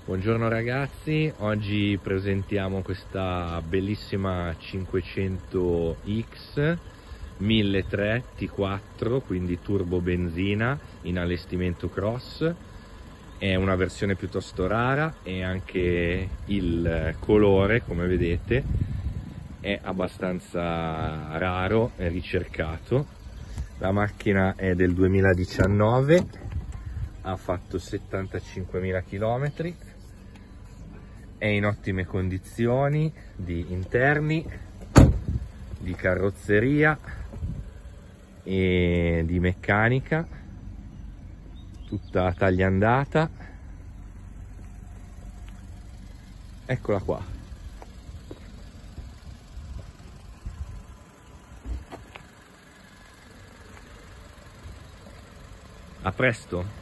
Buongiorno ragazzi, oggi presentiamo questa bellissima 500X 1300 T4, quindi turbo benzina in allestimento cross. È una versione piuttosto rara e anche il colore, come vedete, è abbastanza raro e ricercato. La macchina è del 2019, ha fatto 75.000 km, è in ottime condizioni di interni, di carrozzeria e di meccanica, tutta tagliandata. Eccola qua. A presto!